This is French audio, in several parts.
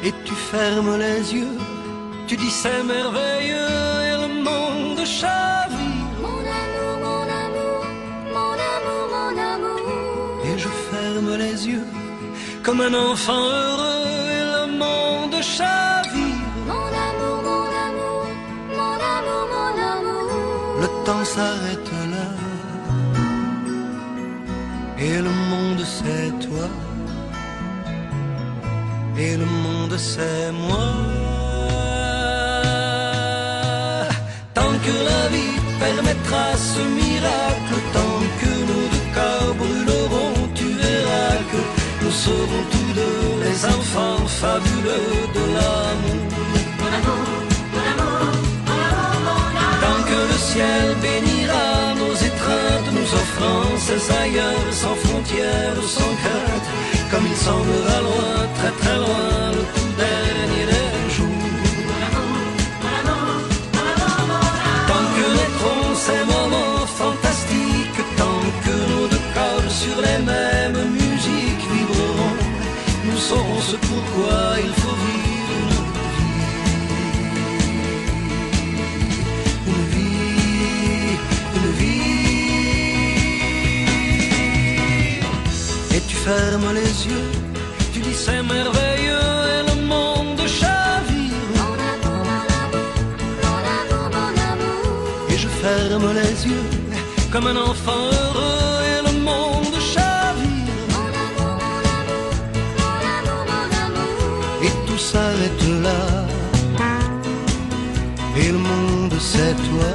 et tu fermes les yeux, tu dis c'est merveilleux et le monde chavire. Mon amour, mon amour, mon amour, mon amour. Et je ferme les yeux comme un enfant heureux et le monde chavire. Mon amour, mon amour, mon amour, mon amour. Le temps s'arrête là et le monde c'est toi et le monde c'est moi. Tant que la vie permettra ce miracle, tant que nos deux corps brûleront, tu verras que nous serons tous deux les enfants fabuleux de l'amour. Mon amour, mon amour, mon amour, mon amour. Tant que le ciel bénira nos étreintes, nous offrant ces ailleurs sans frontières, sans crainte, comme il semblera loin, très très loin, le tout dernier des jours. Mon amour, mon amour, mon amour, mon amour. Tant que naîtront ces moments fantastiques, tant que nos deux corps sur les mêmes musiques vibreront, nous saurons ce pourquoi il faut vivre une vie, une vie. Et tu fermes les yeux, tu dis c'est merveilleux et le monde chavire. Mon amour, mon amour, mon amour, mon amour. Et je ferme les yeux comme un enfant heureux et le monde chavire. Mon amour, mon amour, mon amour, mon amour. Et tout s'arrête là et le monde c'est toi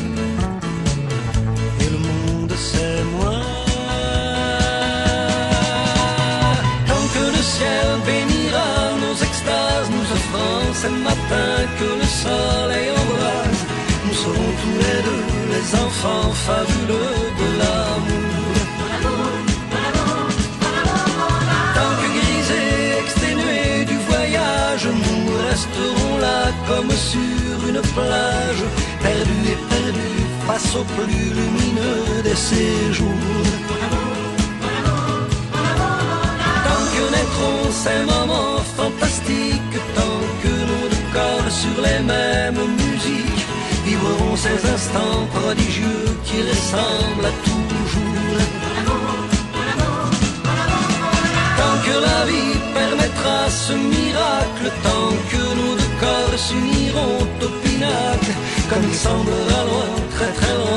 et le monde c'est moi. Tant que le ciel bénira nos extases, nous offrant ces matins que le soleil embrase, nous serons tous les deux les enfants fabuleux de l'amour. Mon amour, mon amour, mon amour, mon amour. Tant que grisés, exténués du voyage, nous resterons là comme sur une plage, perdus et perdus face au plus lumineux des séjours. Mon amour, mon amour, mon amour, mon amour. Tant que naîtront ces moments fantastiques, tant que nos deux corps sur les mêmes musiques vivront ces instants prodigieux qui ressemblent à toujours. Mon amour, mon amour, mon amour, mon amour. Tant que la vie permettra ce miracle, tant que nos deux corps s'uniront au pinacle, comme il semblera loin, très très loin,